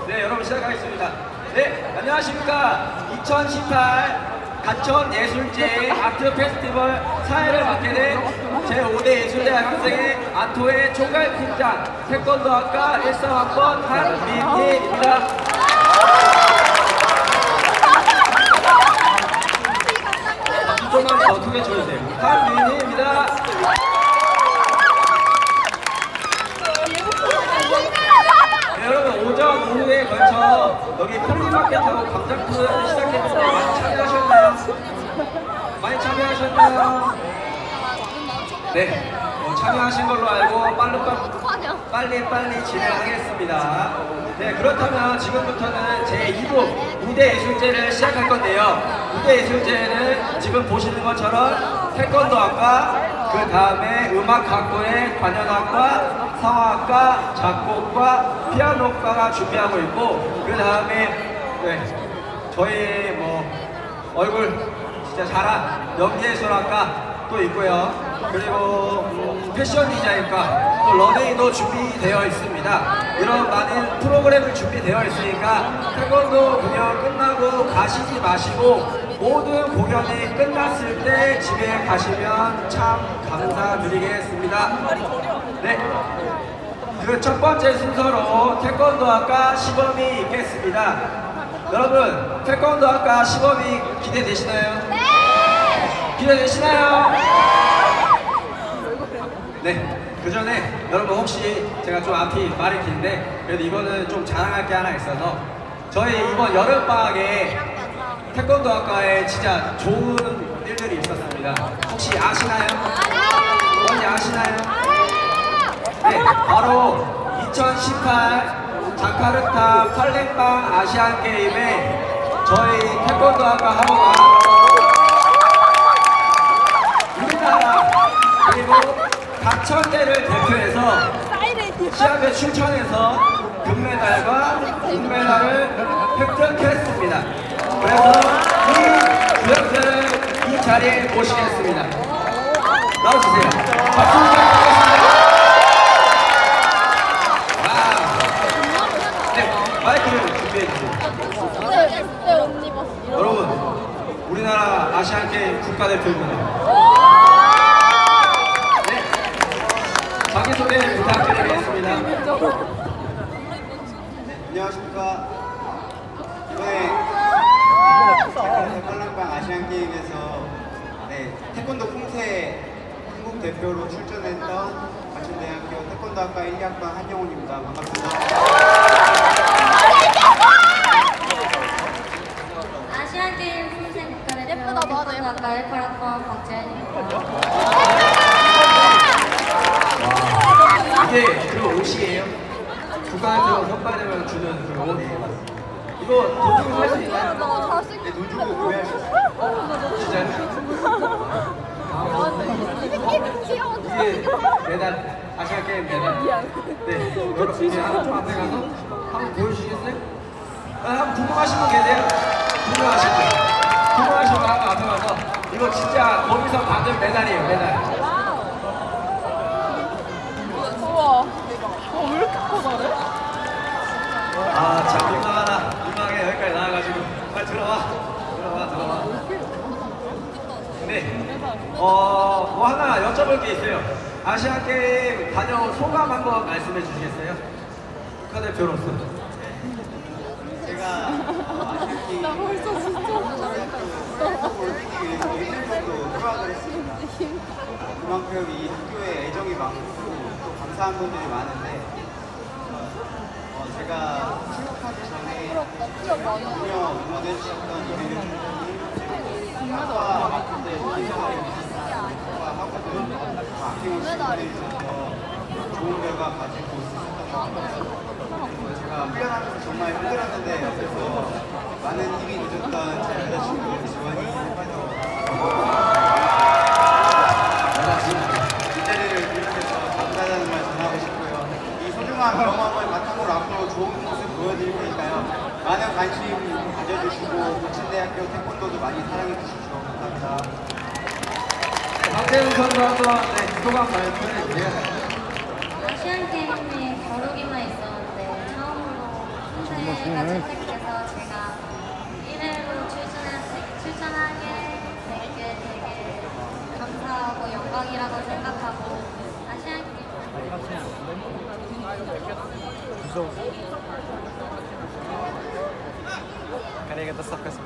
네, 여러분 시작하겠습니다. 네, 안녕하십니까. 2018 가천 예술제 아트 페스티벌 사회를 맡게 된 제5대 예술대학 학생의 아토의 총괄 팀장 태권도학과 13학번 한민희입니다. 조금만 더 크게 쳐주세요. 한민희입니다. 네, 여러분 오전 오후에 걸쳐 여기 플리마켓하고 광장투어를 시작했는데 많이 참여하셨나요? 많이 참여하셨나요? 네, 참여하신 걸로 알고 빨리 진행하겠습니다. 네, 그렇다면 지금부터는 제2부 무대 예술제를 시작할 건데요. 무대 예술제는 지금 보시는 것처럼 태권도학과, 그 다음에 음악학부의 관현악과, 성악과, 작곡과, 피아노과가 준비하고 있고, 그 다음에 저희 얼굴 진짜 잘한 연기예술학과 또 있고요. 그리고 패션 디자인과 또 런웨이도 준비되어 있습니다. 이런 많은 프로그램을 준비되어 있으니까 태권도 공연 끝나고 가시지 마시고 모든 공연이 끝났을 때 집에 가시면 참 감사드리겠습니다. 네, 그 첫 번째 순서로 태권도학과 시범이 있겠습니다. 여러분, 태권도학과 시범이 기대되시나요? 네! 기대되시나요? 네, 그 전에 여러분 혹시 제가 좀 앞이 말이 긴데 그래도 이거는 좀 자랑할 게 하나 있어서 저희 이번 여름방학에 태권도학과에 진짜 좋은 일들이 있었습니다. 혹시 아시나요? 뭔지 아시나요? 네, 바로 2018 자카르타 팔렘방 아시안게임에 저희 태권도학과 학우가 우리나라 그리고 가천대를 대표해서 시합에 출전해서 금메달과銀메달을 획득했습니다. 그래서 이 주역들을 이 자리에 모시겠습니다. 나와주세요. 박수 부탁드리겠습니다. 네, 마이크를 준비해주세요. 여러분, 우리나라 아시안게임 국가대표입니다. 자기소개 부탁드리겠습니다. 안녕하십니까. 이번에 팔렘방 아시안게임에서 태권도 풍세 한국 대표로 출전했던 가천대학교 태권도학과 1학번 한영훈입니다. 반갑습니다. 아시안게임 풍세 국가대표 태권도학과 18학번 박재현입니다. 이게 그 옷이에요? 국가대표 선발되면 주는 그 옷. 이거 돈 주고 살 수 있나요? 네, 돈 주고 구매할 수 있어요. 진짜요? 이게 메달, 아시안게임 메달. 네, 여러분 이제 한번 좀 앞에 가서 한번 보여주시겠어요? 한번 궁금하신 분 계세요? 궁금하신 분 한번 앞에 가서 이거 진짜 거기서 받은 메달이에요, 메달. 왜 이렇게 커다래? 아, 참 민망하게 여기까지 나와가지고 빨리 들어와. 네, 뭐 하나 여쭤볼 게 있어요. 아시안게임 다녀온 소감 한번 말씀해 주시겠어요? 국가대표로서. 제가 아시안게임 나 벌써 진짜 올림픽에 1년 정도 휴학을 했습니다. 그만큼 이 학교에 애정이 많고 또 감사한 분들이 많은데 제가 출국하기 전에 응원해 주셨던 이민희 총장님, 학과 학부들, 학과 학우들 아낌없이 응원해 주셔서 좋은 결과 가지고 있었던 것 같아요. 제가 훈련하면서 정말 힘들었는데 옆에서 많은 힘이 늦었던 제 여자친구 지원이 이 자리를 비롯해서 감사하다는 말 전하고 싶고요. 이 소중한 경험을 바탕으로 앞으로 좋은 모습 보여드릴 테니까요. 많은 관심 가져주시고 가천대학교 태권도도 많이 사랑해 주십시오. 감사합니다. 박재훈 선수 한번 소감 말씀해 주세요. 아시안게임에 겨루기만 있었는데 처음으로 평소에 기회가 채택돼서 제가 1회로 출전하게 된 게 되게 감사하고 영광이라고 생각하고 아시안 게임 Carrega da sacação.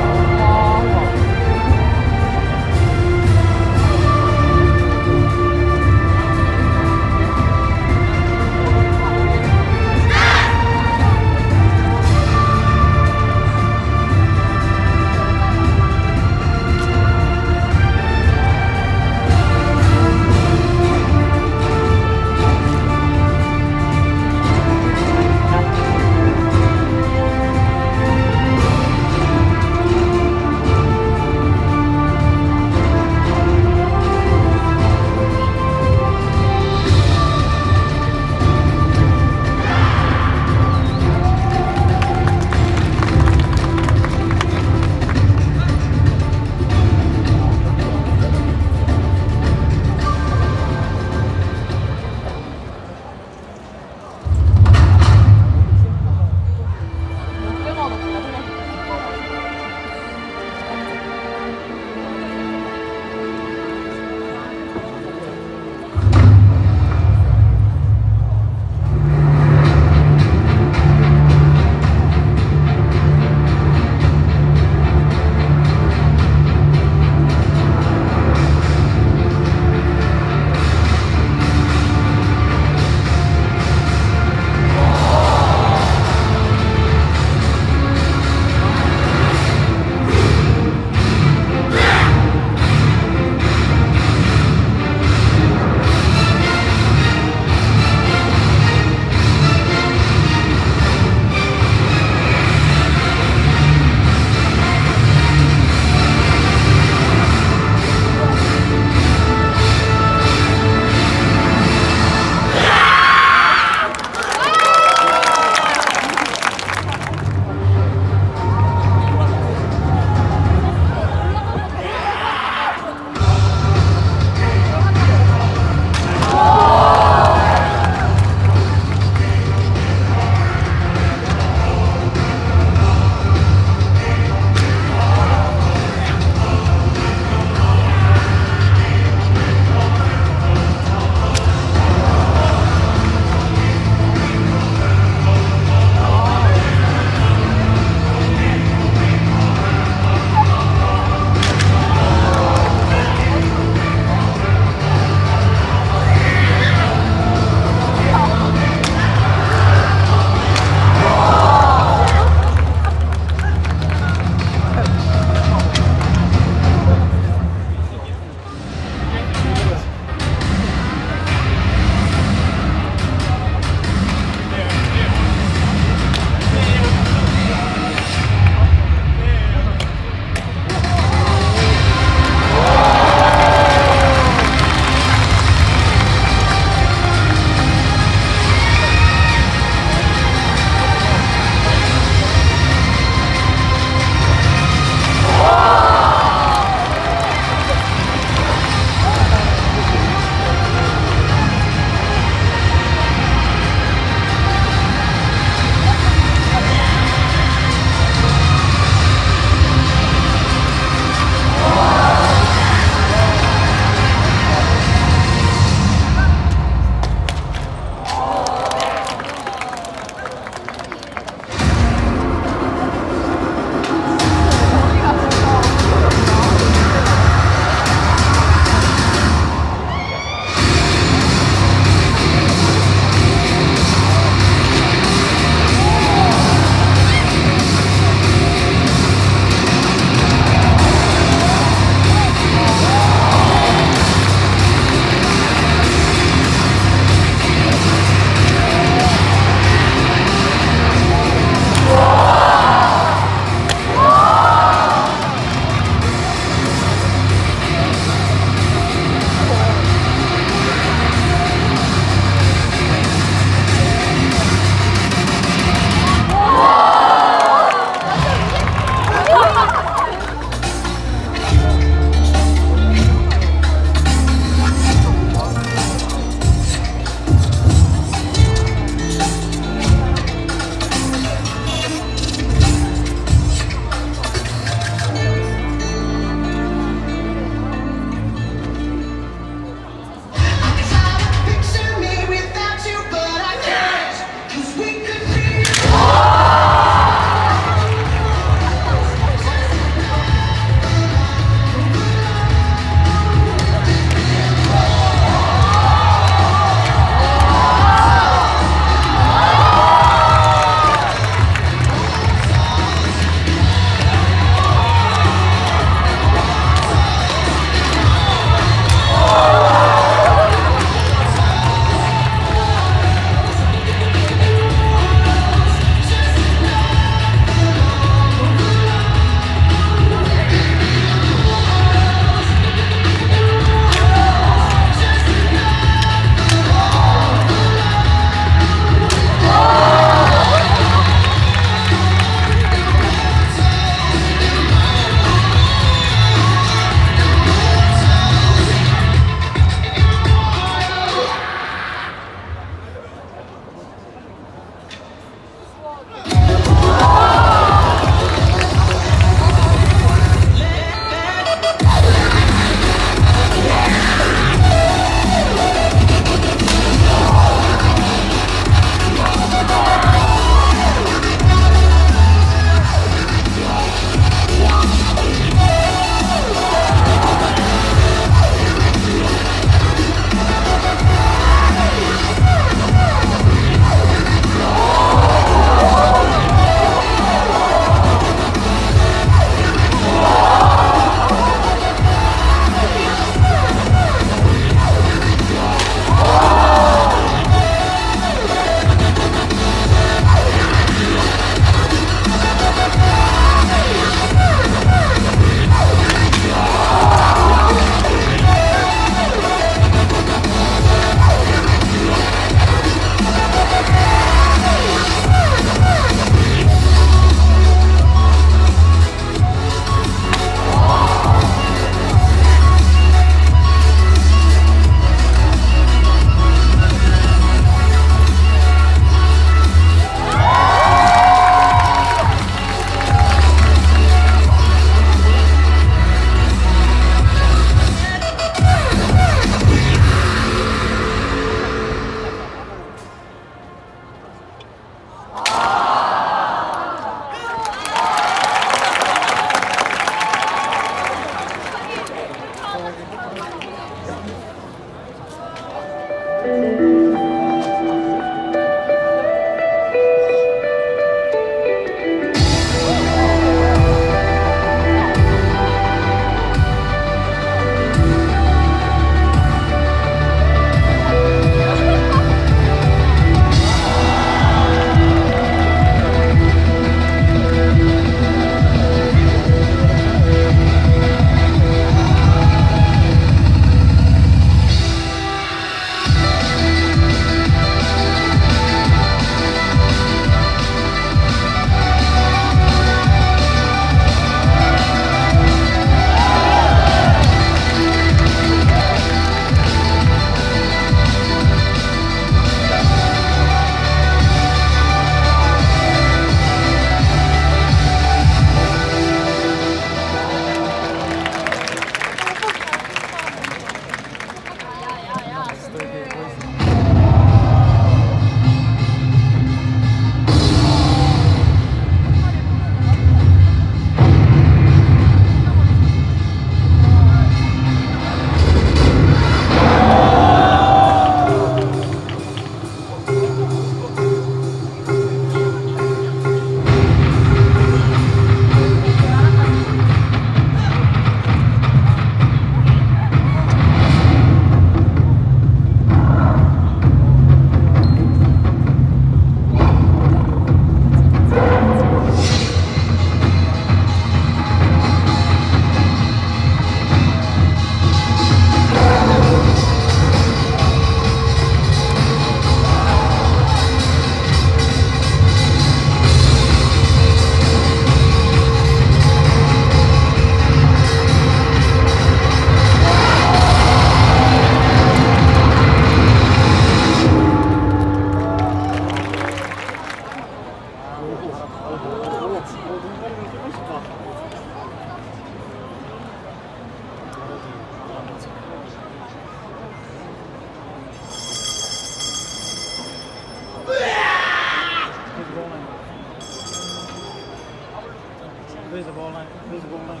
Where's the ball line? Where's the ball line?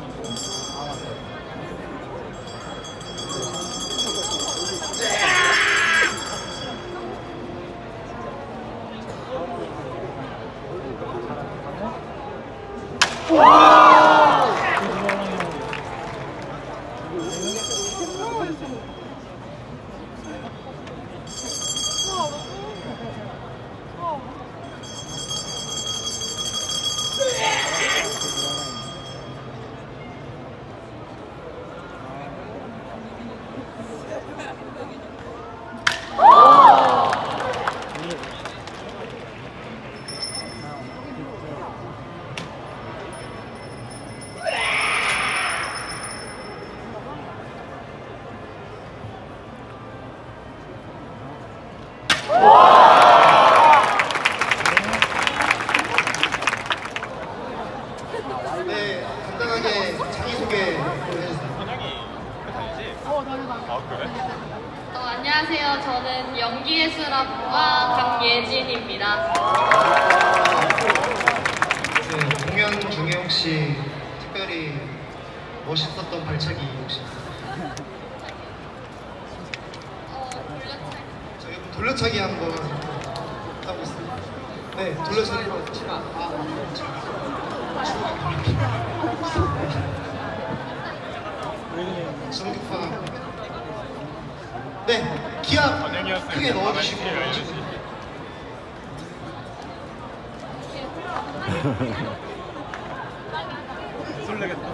네, 간단하게 자기소개 보내주세요. 안녕하세요. 저는 연기예술학과 강예진입니다. 네, 공연 중에 혹시 특별히 멋있었던 발차기 혹시? 저희 돌려차기 한번 하고 있습니다. 네, 돌려차기. 정규파. 네, 기합 크게 넣어주시고. 설레겠다.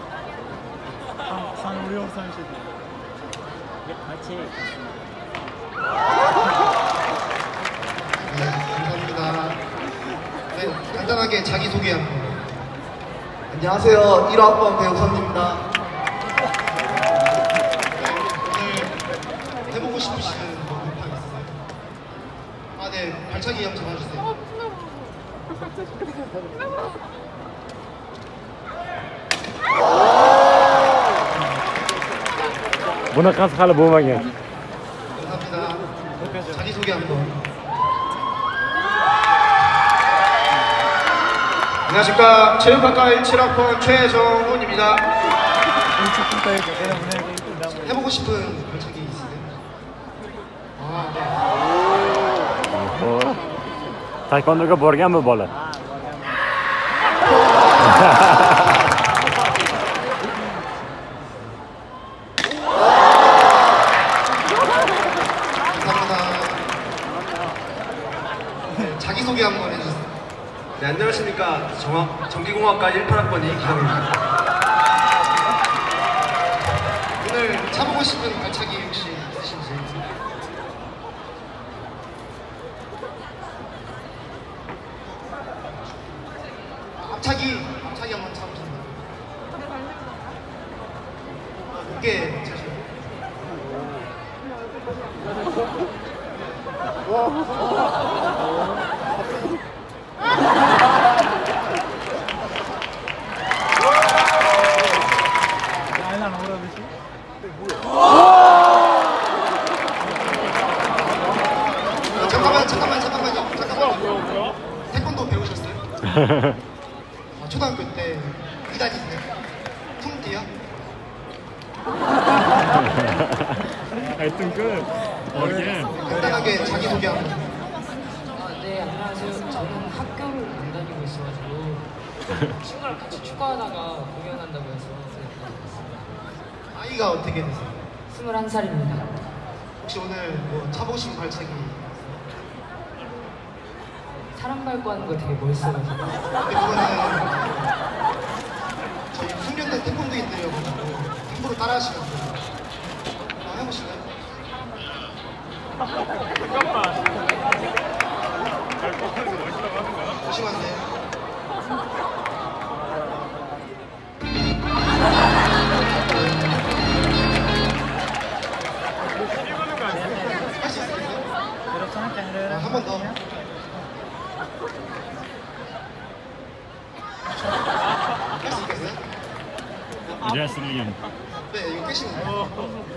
우리 상식. 같이. 네, 감사합니다. 네, 간단하게 자기소개 한번. 안녕하세요. 1학번 배우선입니다. 오늘 해보고 싶으신 뭐 음악 있으세요? 아, 네. 발차기 한번 잡아주세요. Bunaqasi hali bo'lmagan. 감사합니다. 자기소개 한번. 안녕하십니까. 체육학과 17학번 최정훈입니다. 해보고 싶은 발차기 있으세요? 아, 네. Taekvondoga borganmi bola? 네, 자기소개 한번 해주세요. 네, 안녕하십니까. 전기공학과 18학번 이기성입니다. 오늘 차보고 싶은 발차기 혹시 있으신지? 앞차기 한번 차보셨나요? 높게 차시고. 잠깐만요. 태권도 배우셨어요? 초등학교 때 2단이세요? 쿵띠요? 하여튼 간단하게 자기소개 한번. 네, 안녕하세요. 저는 학교를 안 다니고 있어가지고 친구랑 같이 축구하다가 공연한다고 해서 나이가 어떻게 되세요? 21살입니다. 혹시 오늘 뭐 차보신 발차기? 사람 밟고 하는 거 되게 멋있어가지고 근데 그거는 저희 숙련된 태권도인들이어가지고 함부로 따라하시면 안 돼요. 한번 해보실까요? 조심하세요. 할 수 있어요? 한 번 더. 이래야 쓰레기야. 네, 이거 깨시면 돼요.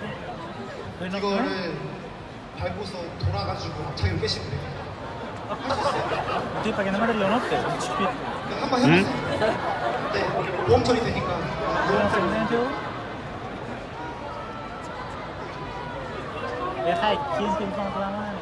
이거를 밟고서 돌아가지고 자기 깨시면 돼요. 할 수 있어요. Ti pakai nama dari Leonot ya? Speed. 한번 해보세요. 네, 보험 처리 되니까. Langsung itu. Ya, hai, kian kian pelan-pelan.